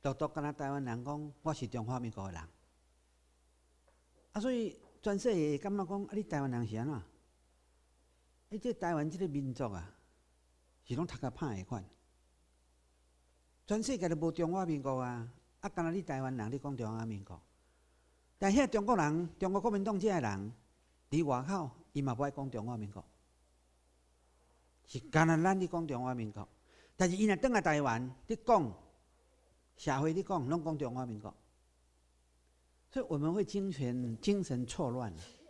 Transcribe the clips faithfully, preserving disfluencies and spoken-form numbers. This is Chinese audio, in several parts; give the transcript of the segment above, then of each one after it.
独独敢若台湾人讲，我是中华民国的人。啊，所以全世界感觉讲，啊，你台湾人是安怎？你这台湾这个民族啊，是拢读甲歹的款。全世界都无中华民国啊，啊，敢若你台湾人，你讲中华民国。但遐中国人、中国国民党这个人，伫外口，伊嘛不爱讲中华民国，是敢若咱咧讲中华民国。但是伊若转来台湾，你讲社会，你讲拢讲中华民国，所以我们会精神精神错乱。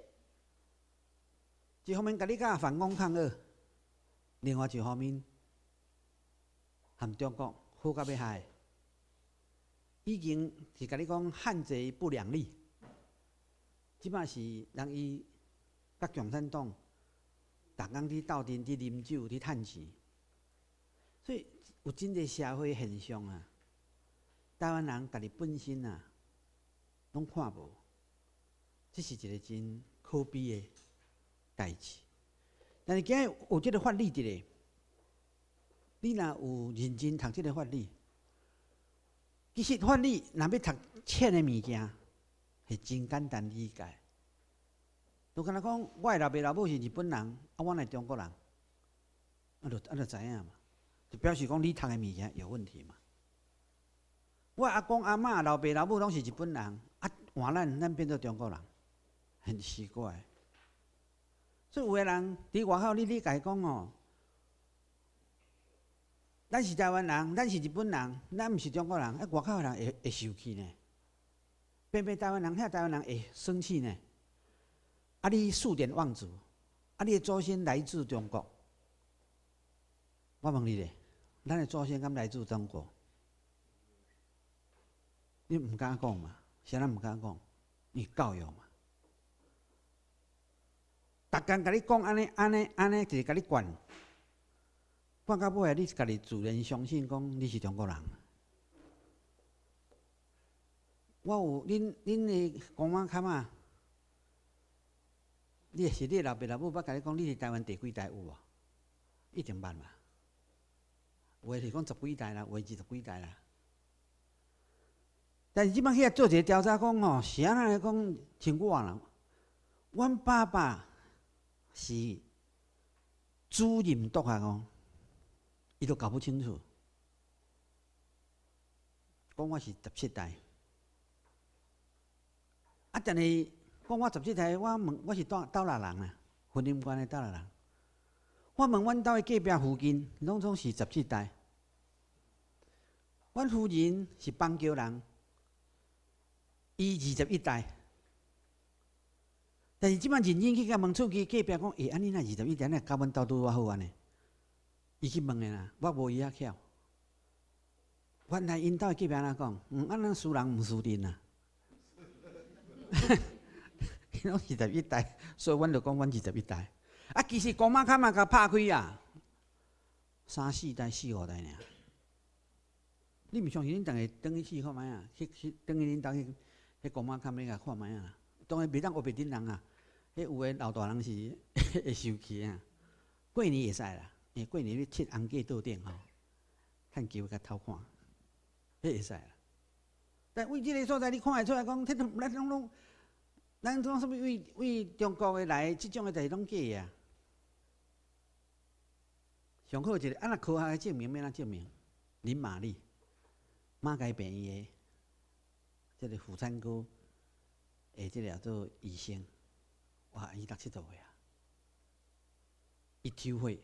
一方面甲你甲反攻抗俄，另外一方面含中国好甲要害，已经是甲你讲汉贼不两立。即摆是人伊甲共产党逐工伫斗阵、伫啉酒、伫趁钱，所以有真侪社会现象啊。台湾人家己本身啊，拢看无，这是一个真可悲的代志。但是今日有这个法律伫咧，你若有认真读这个法律，其实法律若要读浅的物件，是真简单理解。就敢若讲，我的老爸老母是日本人，啊，我是中国人，啊，就啊就知影嘛，就表示讲你读的物件有问题嘛。我阿公阿嬷、老爸老母拢是日本人，啊，换咱咱变做中国人，很奇怪。所以有个人伫外口，你理解讲哦，咱是台湾人，咱是日本人，咱毋是中国人，啊，外口的人会会受气呢。偏偏台湾人，遐台湾人会生气呢。啊，你数典忘祖，啊，你的祖先来自中国。我问你咧，咱的祖先敢来自中国？你唔敢讲嘛？谁人唔敢讲？你教育嘛？逐工甲你讲安尼安尼安尼，就是甲你灌，灌到尾，你家己自然相信讲你是中国人。我有恁恁的公妈卡嘛？你是你老爸老母捌甲你讲，你是台湾第几代有无？一定捌嘛？有诶是讲十几代啦，有诶二十几代啦。但是即摆遐做一个调查讲吼，是安尼讲，像我啦，阮爸爸是主任督学哦，伊都搞不清楚，讲我是十七代。啊，但是讲我十七代，我问我是倒倒拉人啊，婚姻关的倒拉人。我问阮兜的隔壁附近，拢总是十七代。阮夫人是邦桥人，伊二十一代。但是即摆认真去甲问出去，隔壁讲，诶、欸，安尼若二十一代，那甲阮兜拄我好安尼。伊去问的啦，我无伊遐巧。原来因兜的隔壁安怎讲？嗯，安尼输人毋输阵啊。伊拢二十一代，所以阮就讲阮二十一代。啊，其实公妈卡嘛甲拍开啊，三四代、四五代尔。你毋相信？恁逐个转去试看卖啊，去去转去恁兜去，迄公妈卡你甲看卖啊。当然袂当学别顶人啊，迄有诶老大人是会受气啊。过年会使啦，因为过年要切红粿桌顶吼，趁球甲偷看，迄会使啦。但为即个所在，你看会出来讲，迄咱拢拢，咱讲什物为为中国诶来，即种诶代志拢假啊。上好一个，啊，若科学诶证明，要怎证明？林玛丽，马偕病院诶，即个妇产科诶，即个叫做医生，哇，伊六七十岁啊，伊抽血，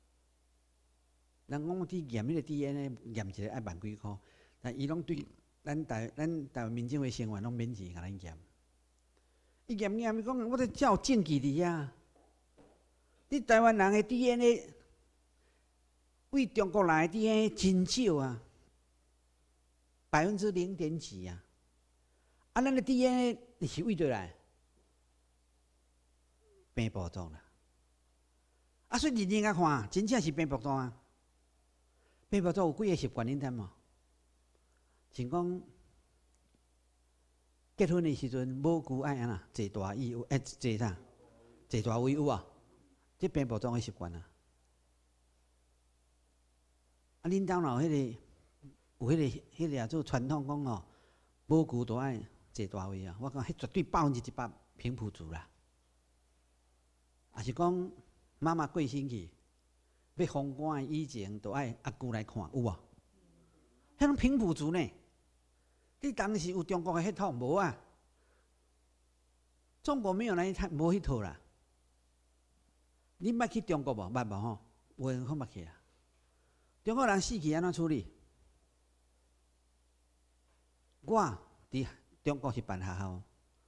人讲伫验迄个 D N A， 验一个爱万几箍，但伊拢对。咱台咱台湾民众的生活拢免钱甲咱验，伊验验伊讲，我这才有证据伫遐。你台湾人的 D N A 为中国人的 D N A 真少啊，百分之零点几啊。啊，咱的 D N A 是为倒来？病毒做啦。啊，所以认真甲看，真正是病毒做啊。病毒做有几个习惯恁知无？像讲结婚的时阵，某句爱安那坐大椅有，哎坐啥？坐大位有啊？这病步中的习惯啊。啊，恁兜若有迄个有迄、那个、迄、那个做传统讲吼，母牛都爱坐大位啊。我讲迄绝对百分之一百平埔族啦。也是讲妈妈过身去，要封棺以前，都爱阿舅来看，有无？迄种平埔族呢？你当时有中国的血统无啊？中国没有那一套，无迄套啦。你捌去中国无？捌无吼？有人看捌去啊？中国人死去安怎处理？我伫中国是办学校，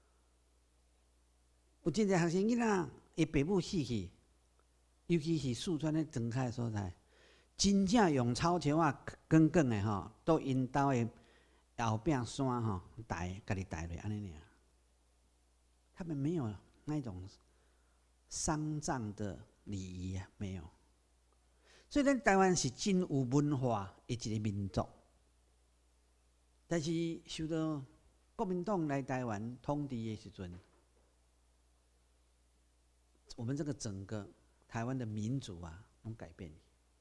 有真侪学生囡仔，伊爸母死去，尤其是四川的庄开所在，真正用草树啊卷卷的吼，到因兜的后壁山吼抬，家己抬落安尼尔。他们没有那种丧葬的礼仪啊，没有。所以咱台湾是真有文化的一个民族，但是受到国民党来台湾统治的时阵，我们这个整个台湾的民族啊，拢改变。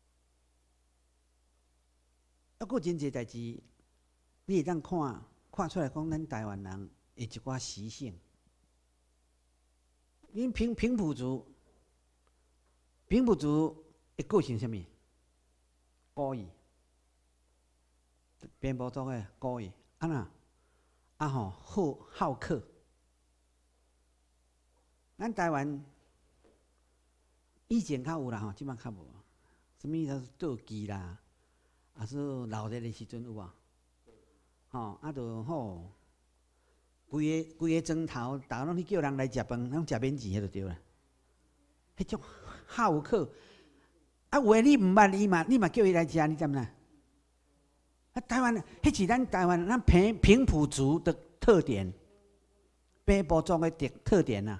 还佫真侪代志，你会当看看出来，讲咱台湾人的一寡习性。因平平埔族，平埔族的个性什么？故意，边埔族的故意，啊那啊吼好好客。咱台湾以前较有啦吼，即摆较无。什么意思？斗鸡啦，啊是老热的时阵有无？吼，啊就吼。规个规个庄头，逐个拢去叫人来食饭，拢食免钱，迄就对啦。迄种好客，啊，有诶你毋捌伊嘛，你嘛叫伊来食，你知毋知？啊，台湾，迄是咱台湾咱平平埔族的特点，北部族的特特点啊。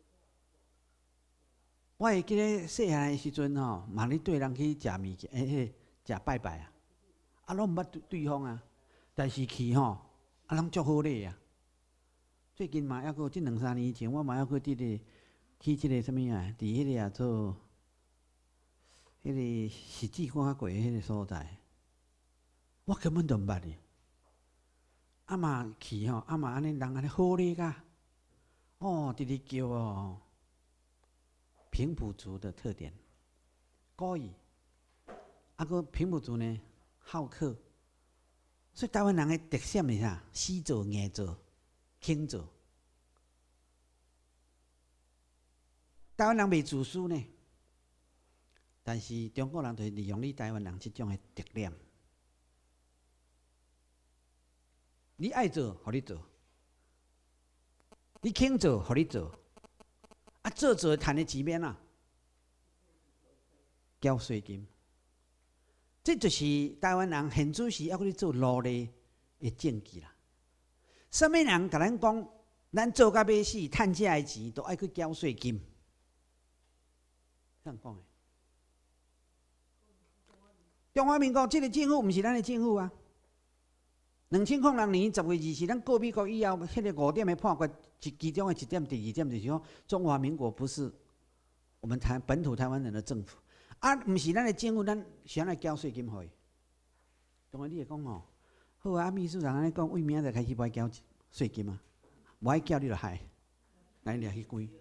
我会记得细汉诶时阵吼，嘛咧对人去食物件，诶嘿，食拜拜啊，啊，拢毋捌对对方啊，但是去吼，啊，拢足好礼啊。最近嘛，还佫即两三年以前，我嘛还佫伫咧去即个什物啊？伫迄个啊做，迄个实际看较过迄个所在，我根本都毋捌哩。啊嘛去吼，啊嘛安尼人安尼好礼甲，哦，直直叫哦，平埔族的特点，故意，啊佫平埔族呢好客，所以台湾人的特色是啥？死做硬做。轻做，台湾人袂自私呢，但是中国人就利用你台湾人这种的特点，你爱做，互你做；你轻做，互你做。啊，做做赚的钱免啊，交税金。这就是台湾人现主时要去做努力的证据啦。什么人甲咱讲，咱做到尾死，趁这个钱都爱去缴税金？怎讲的？中华民国这个政府，毋是咱的政府啊。两千零六年十月二十，咱过美国以后，迄个五点的判决，其其中的一点、第二点就是说，中华民国不是我们台本土台湾人的政府，啊，毋是咱的政府，咱想来缴税金互伊。当然你会讲吼。好啊，秘书长安尼讲，为明仔开始不爱缴税金啊，无爱缴你就害，来掠去关。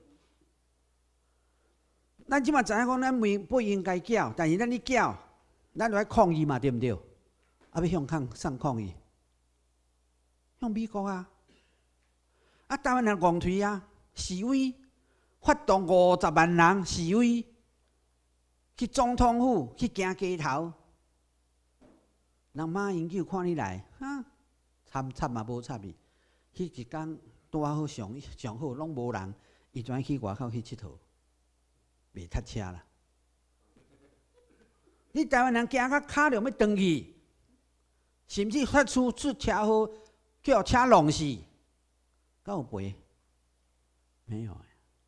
咱即马知影讲，咱袂不应该缴，但是咱咧缴，咱就爱抗议嘛，对毋对？啊，要向抗上抗议，向美国啊，啊，台湾人戆推啊，示威，发动五十万人示威，去总统府去行街头。人马英九看你来，哈，参插嘛无插伊。迄一天拄好上上好，拢无人，伊专去外口去佚佗，袂塞车啦。你台湾人行到脚着要断去，甚至发出出车祸，叫车弄死，敢有赔？没有。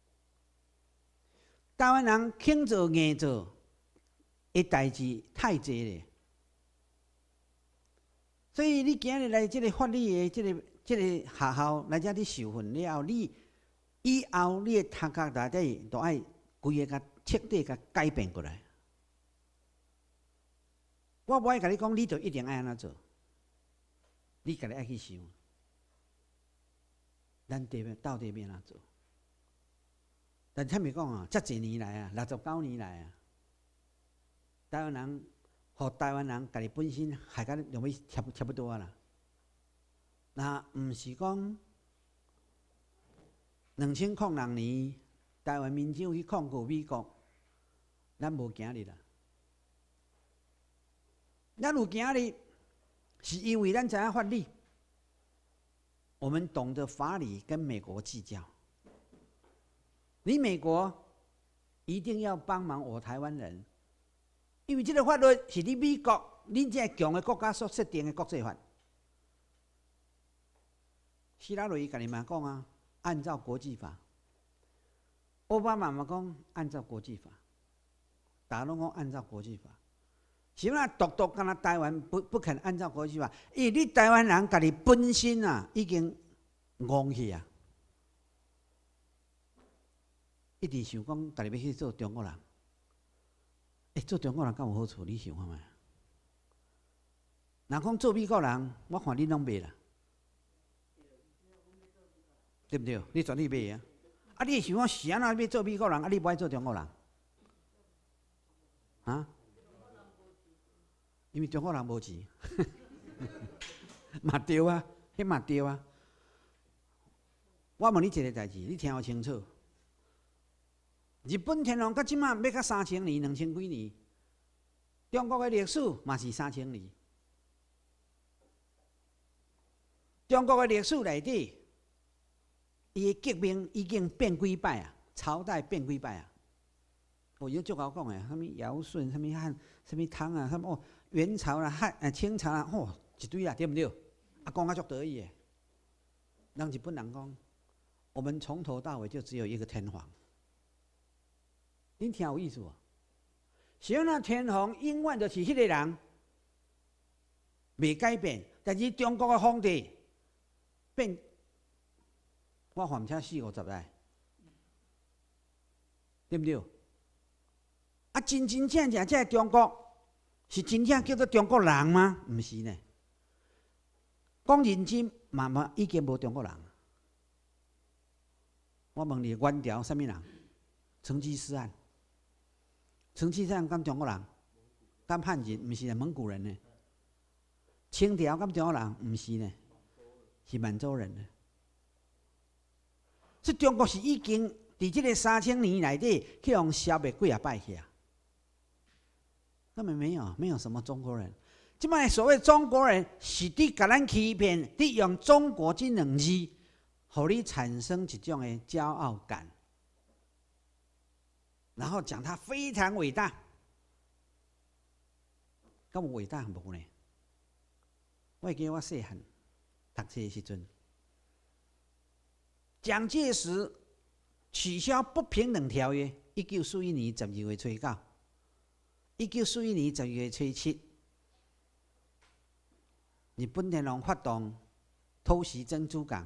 台湾人轻做硬做的代志太济咧。所以你今日来这个法律的这个这个学校来这里受训了后，你以后你的头壳内底都爱规个甲彻底甲改变过来。我无爱甲你讲，你就一定爱安怎做， 你家己爱去想，咱地面到底要哪做？但坦白讲啊，遮侪年来啊，六十九年来啊，台湾人和台湾人家己本身害甲容易差不差不多啊啦。那毋是讲两千零六年台湾民众去控告美国，咱无今日啦。咱有今日，是因为咱知影法律，我们懂得法理跟美国计较。你美国一定要帮忙我台湾人，因为这个法律是你美国恁这个强的国家所设定的国际法。希拉蕊家己嘛讲啊，按照国际法；奥巴马嘛讲按照国际法，大家拢讲按照国际法。是嘛？独独干那台湾不不肯按照国际法，因为你台湾人家己本身啊已经戆去啊。一直想讲，家己要去做中国人。诶、欸，做中国人敢有好处？你想看觅？若讲做美国人，我看你拢袂啦，对不对？你绝对袂啊！啊，你想讲是安怎要做美国人？啊，你不爱做中国人？啊？因为中国人无钱，嘛对啊，迄嘛对啊。我问你一个代志，你听好清楚。日本天皇到即马要到三千年、两千几年，中国的历史嘛是三千年。中国的历史内底，伊的革命已经变几摆啊，朝代变几摆啊。我有足够讲诶，什么尧舜、什么汉、什么唐啊，什么哦，元朝啦、汉啊、清朝啦，吼、哦、一堆啦，对不对？啊，讲啊足得意诶。让日本人讲，我们从头到尾就只有一个天皇。恁听有意思无？是那天皇永远就是迄个人，未改变。但是中国的皇帝变，我还差四五十来，对不对？啊，真真正正这中国是真正叫做中国人吗？毋是呢。讲认真，嘛嘛已经无中国人。我问你，元朝什么人？成吉思汗。成吉思汗敢中国人？敢汉人？毋是呢，蒙古人呢。清朝敢中国人？毋是呢，是满洲人呢。这中国是已经伫这个三千年内底去用消灭几啊摆去啊。根本没有，没有什么中国人。即摆所谓中国人，是伫甲咱欺骗，伫用中国这两字，互你产生一种的骄傲感。然后讲他非常伟大，敢有伟大无呢？我会记得我细汉读册的时阵，蒋介石取消不平等条约，一九四一年十二月初九，一九四一年十二月初七，日本天皇发动偷袭珍珠港，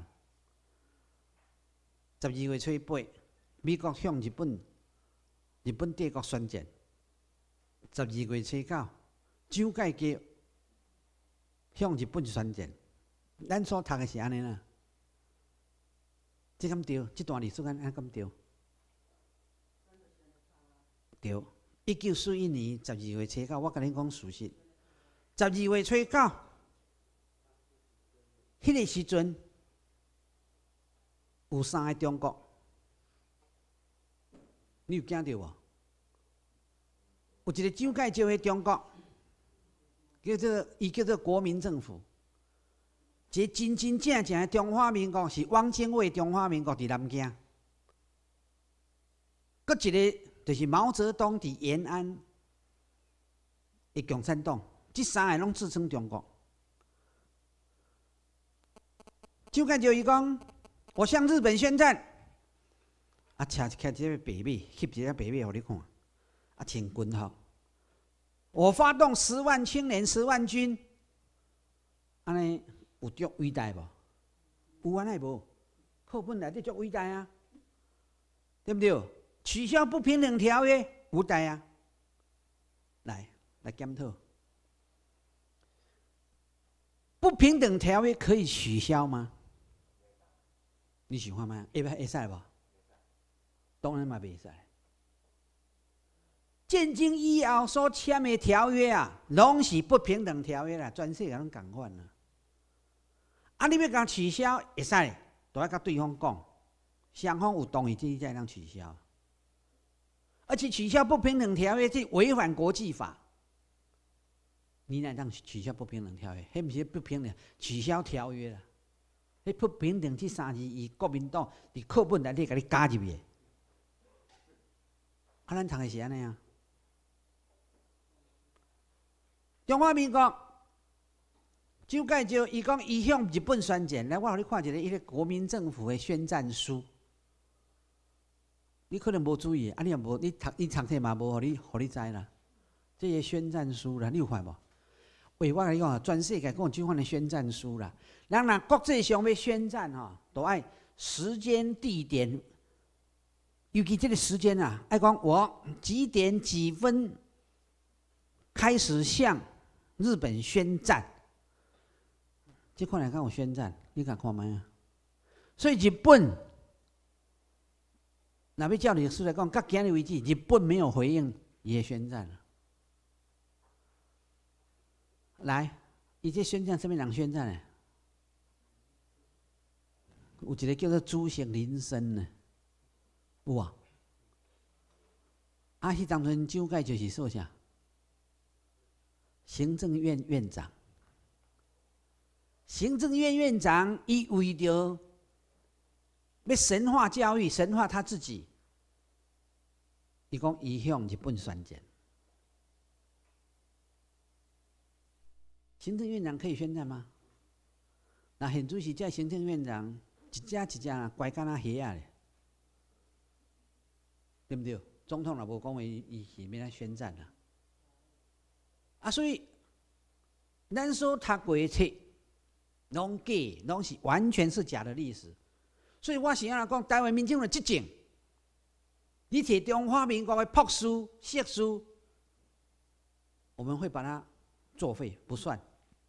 十二月初八，美国向日本。日本帝国宣战，十二月初九，蒋介石向日本宣战。咱所读的是安尼啦，这敢对？这段历史安安敢对？对，一九四一年十二月初九，我跟你讲事实。十二月初九，迄个时阵有三个中国。你有惊到无？有一个蒋介石的中国，叫做伊叫做国民政府。一个真真正正的中华民国是汪精卫中华民国伫南京，佮一个就是毛泽东伫延安的共产党，这三个拢自称中国。蒋介石伊讲：“我向日本宣战。”啊，车开一个白马，翕一个白马互你看。啊，穿军服，我发动十万青年、十万军，安尼有足伟大无？有安尼无？课本内底足伟大啊，对不对？取消不平等条约，有大啊。来，来检讨。 不平等条约可以取消吗？你喜欢吗？会不会使不？当然嘛，袂使。建军以后所签的条约啊，拢是不平等条约啦，全世界拢共款啦。啊，你要甲取消，会使，都要甲对方讲，双方有同意，这才能取消。而且取消不平等条约，这违反国际法。你哪当取消不平等条约？迄不是不平等，取消条约啦。迄不平等这三字，以国民党伫课本内底甲你加入去。啊，咱读的是安尼啊。中华民国周介石伊讲，伊向日本宣战。来，我互你看一个，伊个国民政府的宣战书。你可能无注意，啊，你也无，你读你读册嘛无，互你互你知啦。这些宣战书啦，你有看无？喂，我甲你讲啊，全世界讲这款的宣战书啦。人若国际上要宣战吼，都爱时间、地点，尤其这个时间啊，爱讲我几点几分开始向日本宣战。这款来讲有宣战，你敢看卖啊？所以日本，若要照历史来讲，到今日为止，日本没有回应也宣战了。来，伊这宣战什么人宣战呢？有一个叫做朱姓林森呢，有啊。啊，迄当阵周介石是做啥？行政院院长。行政院院长，伊为着要神化教育，神化他自己，伊讲伊向日本宣战。行政院长可以宣战吗？那现主席这行政院长一只一只乖敢若虾啊，对不对？总统也无讲话，伊是要来宣战啦。啊，所以咱所读过的册，拢假，拢是完全是假的历史。所以我是安怎讲，台湾民众的执政，你摕中华民国的朴书、释书，我们会把它作废不算。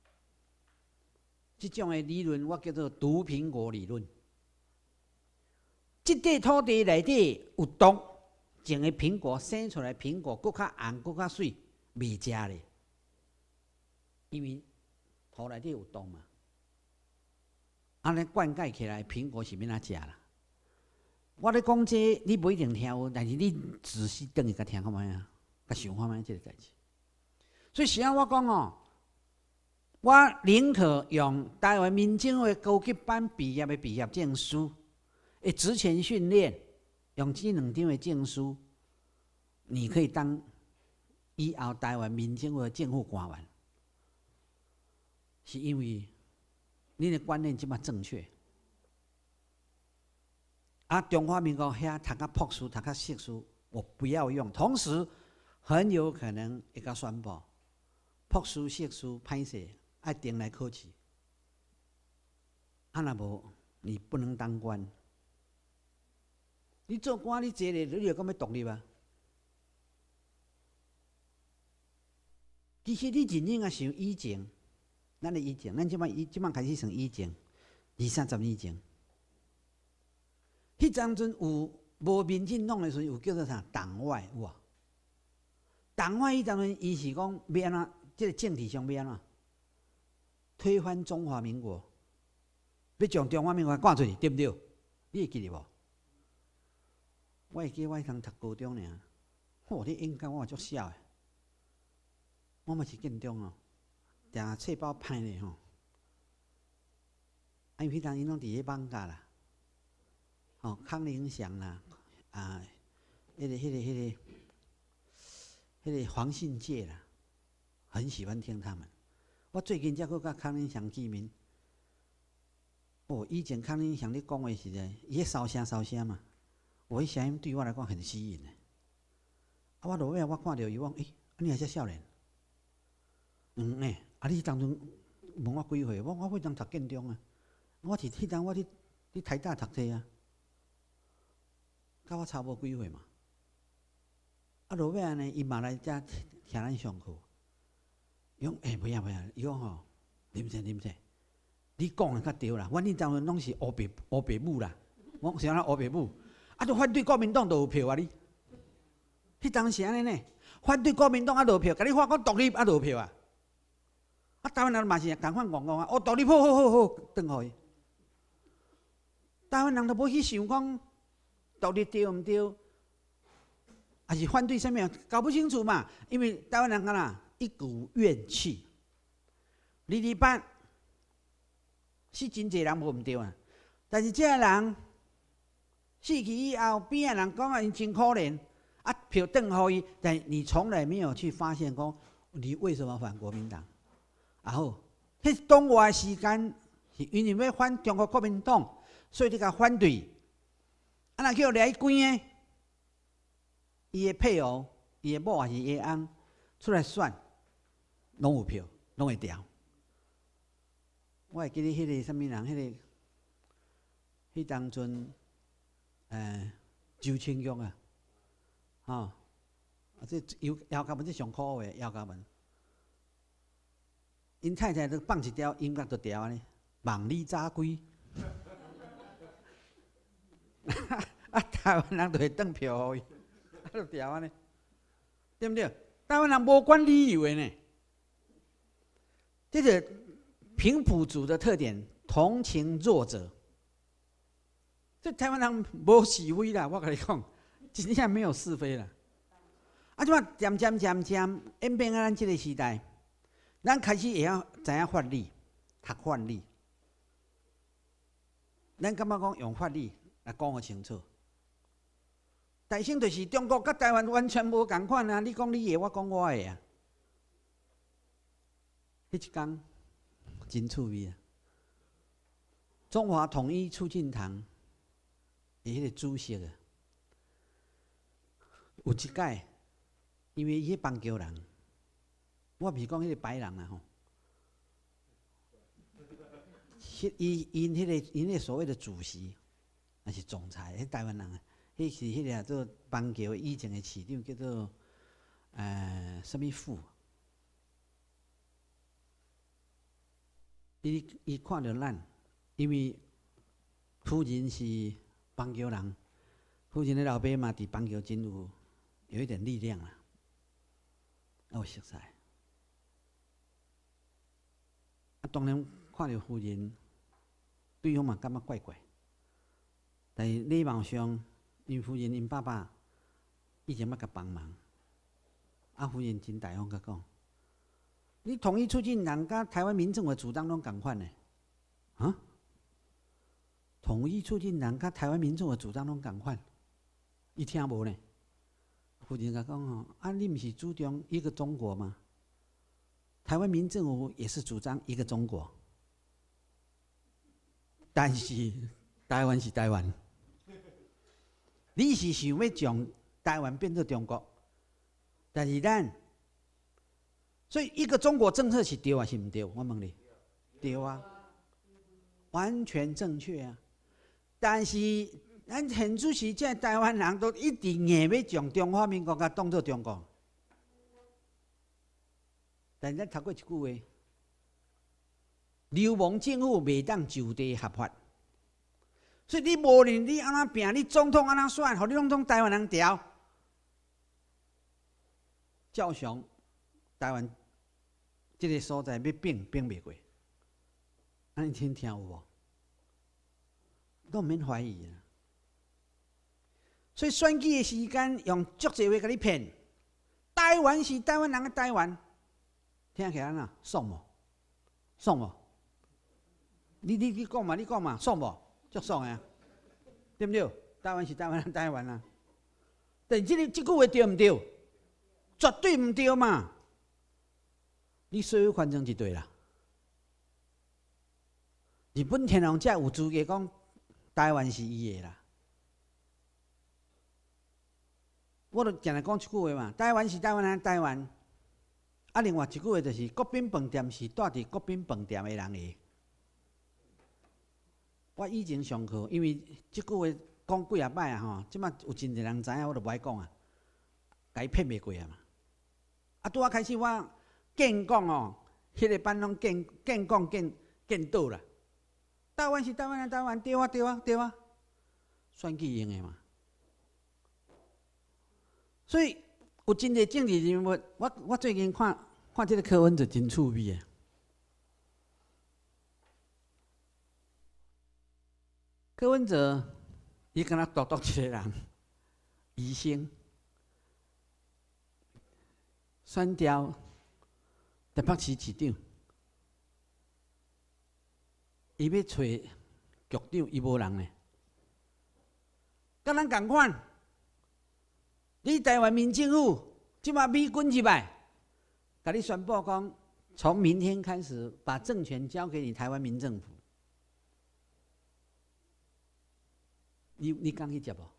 这种的理论，我叫做毒苹果理论。这块土地内底有毒，种的苹果生出来苹果更较红、更较水，未食咧，因为土内底有毒嘛。安尼灌溉起来，苹果是免哪食啦。我咧讲这，你不一定听有，但是你仔细等一下听看卖啊，甲想看卖这个代志。所以，时啊，我讲哦。我宁可用台湾民警的高级班毕业的毕业证书，的职前训练，用这两张的证书，你可以当以后台湾民警的政府官员，是因为你的观念这么正确。啊，中华民国遐读个朴书、读个释书，我不要用，同时很有可能会甲宣布朴书、释书歹势。爱定来考试，啊若无你不能当官。你做官你坐咧，你就讲要独立啊？其实你认真啊想以前，咱的以前，咱即摆以即摆开始算以前，二三十年前，迄当阵有无民进党的时阵，有叫做啥党外有啊？党外迄当阵，伊是讲要安怎？即个政治上要安怎？推翻中华民国，要将中华民国赶出去，对不对？你会记得无？我会记得我迄通读高中尔，嚯！你应该我足痟诶，我嘛是建中哦，定册包歹咧吼。啊，因为迄当因拢伫咧放假啦，哦，康宁祥啦，啊，迄个、迄个、迄个、迄个黄信介啦，很喜欢听他们。我最近才去甲康宁祥见面。哦，以前康宁祥咧讲话时阵，伊迄烧声烧声嘛，我迄声音对我来讲很吸引诶。啊，我落尾我看到伊讲，诶、欸，你还遮少年？嗯诶、欸，啊你当阵问我几岁？我我迄当读建中啊，我是迄当我伫伫台大读册啊，甲我差无几岁嘛。啊落尾安尼，伊嘛来遮听咱上课。伊讲诶，不要不要，伊讲吼，啉者啉者， 你讲的较对啦，阮迄阵拢是乌白乌白母啦，我想咱乌白母，啊，就反对国民党就有票啊你。迄阵是安尼呢，反对国民党啊就有票，甲你话讲独立啊就有票啊。啊，台湾人嘛是共款讲讲啊，哦，独立好好好好，转互伊。台湾人都无去想讲独立对毋对，还是反对啥物啊？搞不清楚嘛，因为台湾人干啦一股怨气，二二八是真侪人无毋对啊，但是这个人死去以后，边仔人讲啊，因真可怜，啊票转互伊，但你从来没有去发现讲你为什么反国民党？然后，迄东外时间是因为要反中国国民党，所以你甲反对。啊，若叫来关个，伊的配偶、伊的某还是伊的翁出来选，拢有票，拢会调。我会记得迄个什么人，迄、那个，迄当阵，呃，周清玉啊，吼、哦，啊，这姚姚家文这上苦的姚家文。因太太都放一条音乐就调安尼，望你早归。啊，台湾人就会转票予伊，啊，就调安尼，对不对？台湾人无管理由的呢，这是平埔族的特点，同情弱者。这台湾人无是非啦，我跟你讲，真正没有是非啦。啊，即摆渐渐渐渐演变到咱这个时代。咱开始会晓知影法律，读法律。咱感觉讲用法律来讲个清楚。大省就是中国甲台湾完全无共款啊！你讲你的，我讲我的啊。迄一天真趣味啊！中华统一促进党的迄个主席啊，有一届，因为伊迄邦桥人。我毋是讲迄个白人啦吼，迄伊因迄个因迄个所谓的主席，那是总裁，迄台湾人啊，迄是迄个做邦桥以前的市长叫做呃什么富，伊伊看到咱，因为夫人是邦桥人，夫人的老爸嘛伫邦桥真有有一点力量啦，我熟悉。啊，当然看到夫人，对方嘛感觉怪怪，但是礼貌上，因夫人因爸爸以前捌甲帮忙，啊，夫人真大方甲讲，你统一促进党甲台湾民政的主张拢共款呢？啊？统一促进党甲台湾民众的主张拢共款，伊听无呢？夫人甲讲吼，啊，你毋是主张一个中国吗？台湾民政府也是主张一个中国，但是台湾是台湾，你是想要将台湾变做中国，但是咱，所以一个中国政策是对啊是毋对？我问你，对啊，完全正确啊。但是咱现主席这台湾人都一直硬要将中华民国甲当作中国。但咱读过一句话，流氓政府袂当就地合法，所以你无论你安怎拼，你总统安怎选，互你拢总台湾人调，照常台湾这个所在要变变袂过，安尼听听有无？都毋免怀疑啊！所以选举的时间用足侪话甲你骗，台湾是台湾人的台湾。听起来哪爽无？爽无？你你你讲嘛，你讲嘛，爽无？足爽的啊，对不对？台湾是台湾人台湾啊，但这个这句话对唔对？绝对唔对嘛！你所有反正就对啦。日本天皇才有资格讲台湾是伊的啦。我就常来讲一句话嘛，台湾是台湾人台湾。啊，另外一句话就是，国宾饭店是住伫国宾饭店的人的。我以前上课，因为即句话讲几啊摆啊吼，即摆有真侪人知影，我就不爱讲啊，甲伊骗袂过啊嘛。啊，拄啊开始我建讲哦，迄、那个班拢建建讲建建倒啦， 台湾是台湾的台湾，对啊对啊对啊，选举用的嘛。所以有真个政治人物，我我最近看看这个柯文哲真趣味的。柯文哲，伊敢若独独一个人，医生，选调台北市市长，伊要找局长，伊无人呢。甲咱共款，你台湾民政府即马美军入来，甲你宣布讲，从明天开始把政权交给你台湾民政府。你你敢去接无？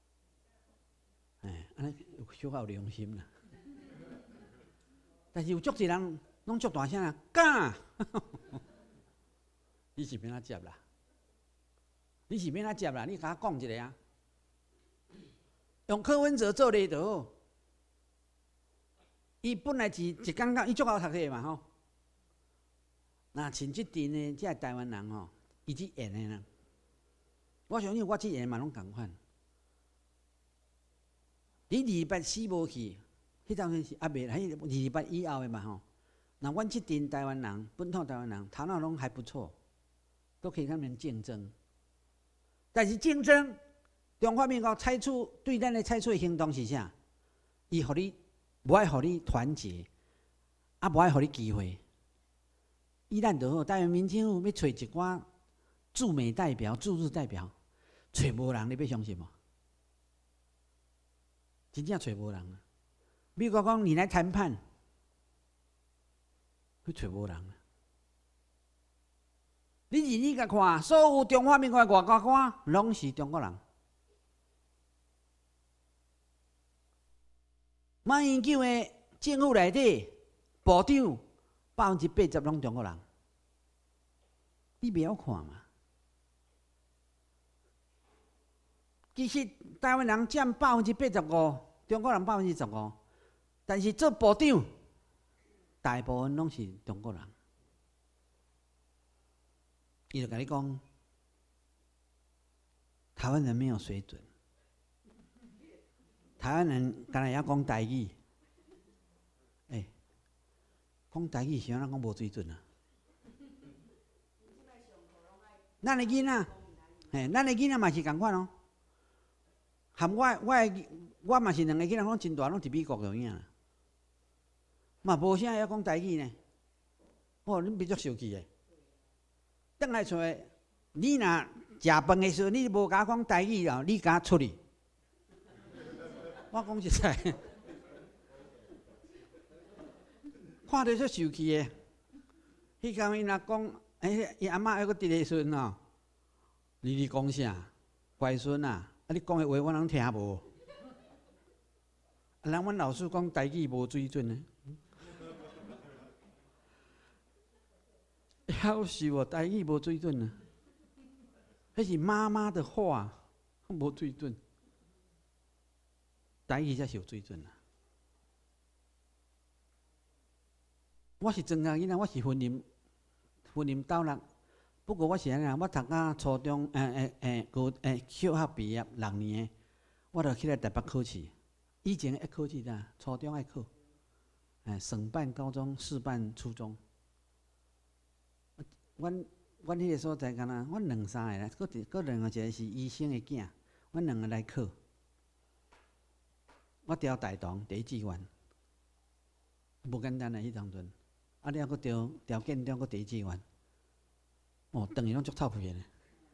哎，安尼小可有良心啦。但是有足侪人拢足大声啊，敢！你是免哪接啦？你是免哪接啦？你甲我讲一个啊！用柯文哲做例就好。伊本来是一感觉，伊足好读册嘛吼。那像即阵的即个台湾人吼，伊只演的啦。我相信我即演嘛拢共款。你二八四无去，迄当阵是啊未，迄二八以后的嘛吼。那阮即阵台湾人，本土台湾人，头脑拢还不错，都可以跟他们竞争。但是竞争，中华民国采取对咱的采取的行动是啥？伊互你无爱互你团结，啊无爱互你机会。以咱就好，台湾民政府要找一寡驻美代表、驻日代表，找无人，你要相信无？真正找无人啊！美国讲你来谈判，去找无人啊！你认真甲看，所有中华民国的外交官拢是中国人。马英九的政府内底，部长百分之八十拢中国人，你袂晓看嘛？其实台湾人占百分之八十五，中国人百分之十五，但是做部长，大部分拢是中国人。伊就甲你讲，台湾人没有水准，台湾人敢若要讲台语，哎、欸，讲台语是安怎讲无水准啊？咱的囡仔，嘿，咱的囡仔嘛是共款哦。含我，我我嘛是两个囡仔，拢真大，拢伫美国个影啦，嘛无啥会晓讲台语呢。哦，恁比较生气诶。转来厝诶，你若食饭诶时候，你无甲我讲台语哦，你甲我出去。我讲实在，看着足生气诶。迄工伊若讲，诶，伊阿嬷还阁伫咧时阵哦，你你讲啥？乖孙啊，啊你讲诶话我拢听无。人阮老师讲台语无水准诶。夭寿哦，台语无水准啊！迄是妈妈的话，无水准。台语才是有水准啊！我是庄稼囡仔，我是婚姻婚姻斗六，不过我是安尼，我读到初中，诶诶诶，高诶小学毕业六年，我就起来台北考试。以前爱考试呾，初中爱考，诶，省办高中、市办初中。阮阮迄个所在，敢若阮两三个啦，搁一搁两个一个是医生的囝，阮两个来考。我调台东第一志愿，无简单诶，迄当阵。啊，了搁调调建中搁第一志愿，哦，等于拢足臭屁诶。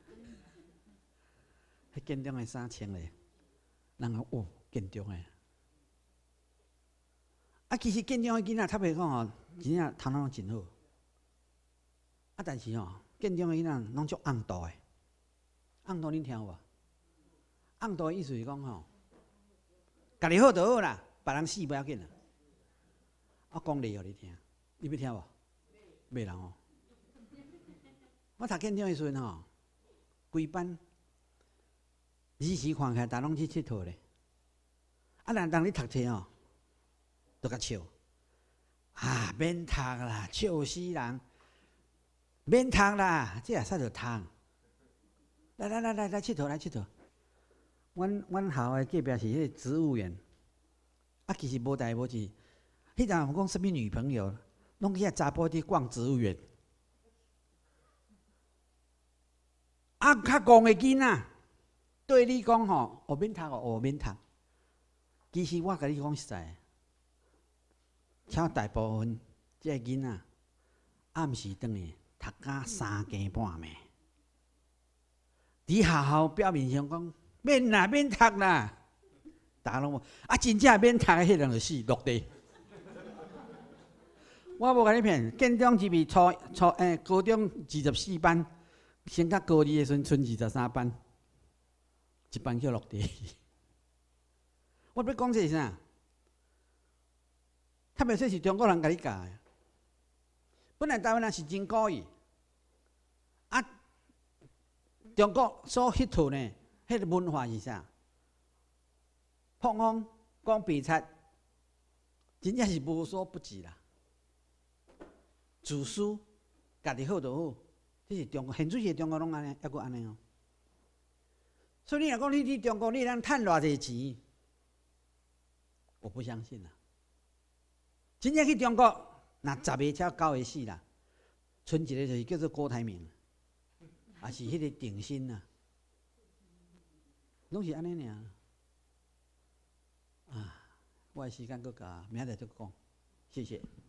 迄建中诶衫穿咧，人讲哦，建中诶。啊，其实建中诶囡仔，特别讲吼，真正头脑真好。啊，但是吼、喔，建中的囡仔拢足暗道的，暗道恁听有无？暗道的意思是讲吼，家己好就好啦，别人死不要紧啦。我讲例互你听，你要听无？袂人哦。我读建中的时阵吼，规班日时看起来，逐拢去佚佗咧。啊，人当你读册吼，都甲笑，啊，免读啦，笑死人。免读啦，这也使着读。 来来来来来佚佗来佚佗。阮阮校诶隔壁是迄个植物园，啊，其实无代无志。迄阵我讲什么女朋友，拢去遐查甫伫逛植物园。啊，较戆诶囡仔，对你讲吼，学免读哦，学免读。其实我甲你讲实在，超大部分即个囡仔暗时转去读到三更半暝，伫学校表面上讲免啦，免读啦，逐个拢无啊，真正免读诶，迄人就死落地。我无甲你骗，建中入去初初诶，高中二十四班，升到高二诶时阵，剩二十三班，一班叫落地。我要讲这是啥？特别说是中国人甲你教诶。本来台湾人是真故意，啊，中国所迄套呢，迄个文化是啥？碰风讲比赛，真正是无所不至啦。自私，家己好就好，这是中国，现水是中国拢安尼，抑阁安尼哦。所以你若讲你去中国，你通趁偌济钱？我不相信啦。真正去中国，那十个才九个死啦，剩一个就是叫做郭台铭，也是迄个定心呐，拢是安尼尔。啊，我的时间搁加，明仔再讲，谢谢。